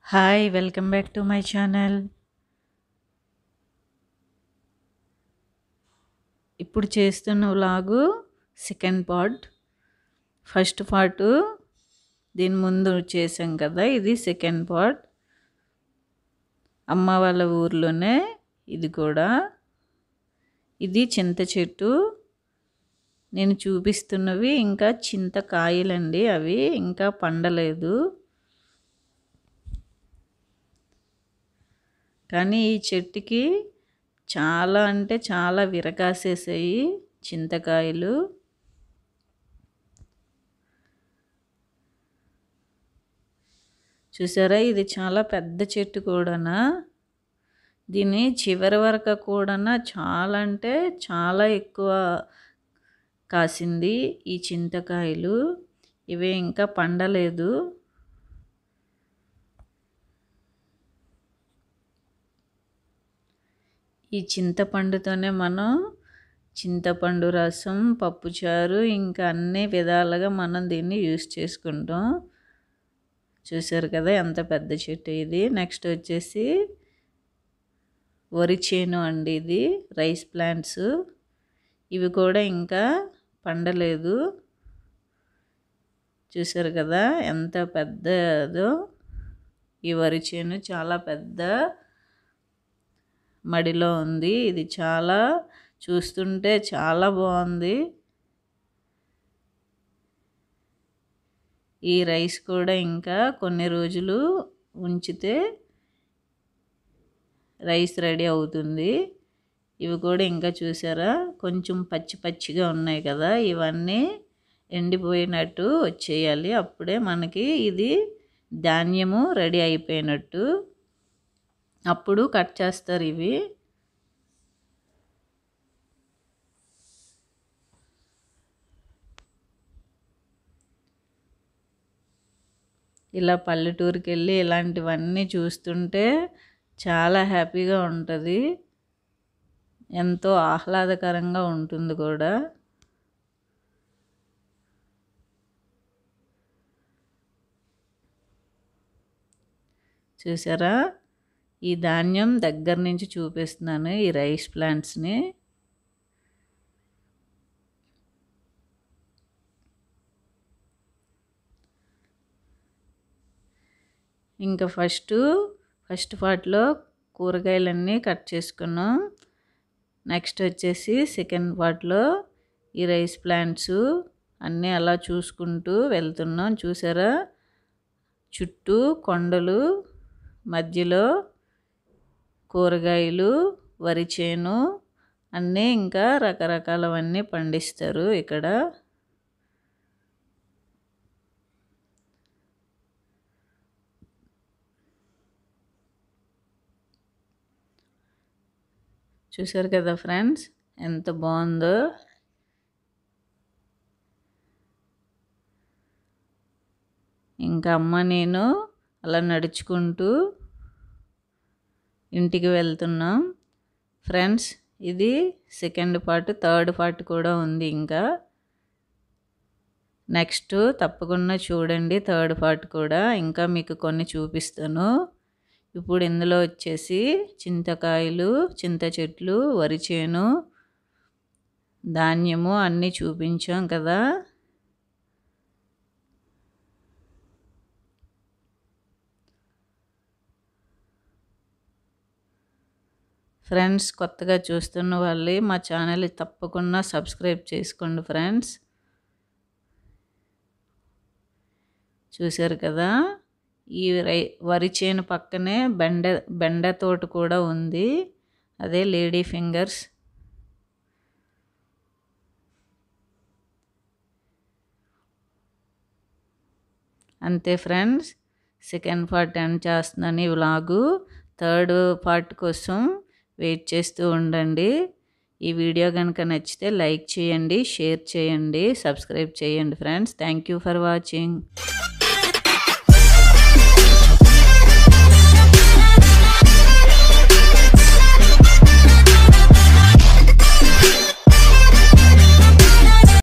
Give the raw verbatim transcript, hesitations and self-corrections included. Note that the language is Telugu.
Hi welcome back to my channel. ఇప్పుడు చేస్తున్న vlog second part. First part దీని ముందు చేసాం కదా, ఇది సెకండ్ పార్ట్. అమ్మ వాళ్ళ ఊర్లోనే ఇది కూడా. ఇది చింత చెట్టు. నేను చూపిస్తున్నవి ఇంకా చింతకాయలండి, అవి ఇంకా పండలేదు. కానీ ఈ చెట్టుకి చాలా అంటే చాలా విరకాసేసాయి చింతకాయలు. చూసారా, ఇది చాలా పెద్ద చెట్టు కూడానా. దీని చివరి వరకు కూడానా చాలా అంటే చాలా ఎక్కువ కాసింది ఈ చింతకాయలు. ఇవి ఇంకా పండలేదు. ఈ చింతపండుతోనే మనం చింతపండు రసం, పప్పుచారు, ఇంకా అన్ని విధాలుగా మనం దీన్ని యూస్ చేసుకుంటాం. చూసారు కదా ఎంత పెద్ద చెట్టు ఇది. నెక్స్ట్ వచ్చేసి వరి చేను అండి, ఇది రైస్ ప్లాంట్స్. ఇవి కూడా ఇంకా పండలేదు. చూసారు కదా ఎంత పెద్దదో ఈ వరి చేను. చాలా పెద్ద మడిలో ఉంది. ఇది చాలా చూస్తుంటే చాలా బాగుంది. ఈ రైస్ కూడా ఇంకా కొన్ని రోజులు ఉంచితే రైస్ రెడీ అవుతుంది. ఇవి కూడా ఇంకా చూసారా కొంచెం పచ్చి పచ్చిగా ఉన్నాయి కదా, ఇవన్నీ ఎండిపోయినట్టు వచ్చేయాలి. అప్పుడే మనకి ఇది ధాన్యము రెడీ అయిపోయినట్టు. అప్పుడు కట్ చేస్తారు ఇవి. ఇలా పల్లెటూరుకి వెళ్ళి ఇలాంటివన్నీ చూస్తుంటే చాలా హ్యాపీగా ఉంటుంది, ఎంతో ఆహ్లాదకరంగా ఉంటుంది కూడా. చూసారా, ఈ ధాన్యం దగ్గర నుంచి చూపిస్తున్నాను, ఈ రైస్ ప్లాంట్స్ని. ఇంకా ఫస్ట్ ఫస్ట్ పార్ట్లో కూరగాయలన్నీ కట్ చేసుకున్నాం. నెక్స్ట్ వచ్చేసి సెకండ్ పార్ట్లో ఈ రైస్ ప్లాంట్స్ అన్నీ అలా చూసుకుంటూ వెళ్తున్నాం. చూసారా, చుట్టూ కొండలు, మధ్యలో కూరగాయలు, వరి చేను అన్నీ ఇంకా రకరకాలవన్నీ పండిస్తారు ఇక్కడ. చూసారు కదా ఫ్రెండ్స్ ఎంత బాగుందో. ఇంకా అమ్మ నేను అలా నడుచుకుంటూ ఇంటికి వెళ్తున్నాం ఫ్రెండ్స్. ఇది సెకండ్ పార్ట్. థర్డ్ పార్ట్ కూడా ఉంది ఇంకా. నెక్స్ట్ తప్పకుండా చూడండి థర్డ్ పార్ట్ కూడా, ఇంకా మీకు కొన్ని చూపిస్తాను. ఇప్పుడు ఇందులో వచ్చేసి చింతకాయలు, చింత చెట్లు, వరి చేను, ధాన్యము అన్నీ చూపించాం కదా. ఫ్రెండ్స్, కొత్తగా చూస్తున్న వాళ్ళు మా ఛానల్ తప్పకుండా సబ్స్క్రైబ్ చేసుకోండి ఫ్రెండ్స్. చూసారు కదా, ఈ రై వరి చేను పక్కనే బెండ బెండ తోట కూడా ఉంది, అదే లేడీ ఫింగర్స్. అంతే ఫ్రెండ్స్, సెకండ్ పార్ట్ ఎండ్ చేస్తున్నాను ఈ వ్లాగు. థర్డ్ పార్ట్ కోసం వెయిట్ చేస్తూ ఉండండి. ఈ వీడియో కనుక నచ్చితే లైక్ చేయండి, షేర్ చేయండి, సబ్స్క్రైబ్ చేయండి friends. Thank you for watching.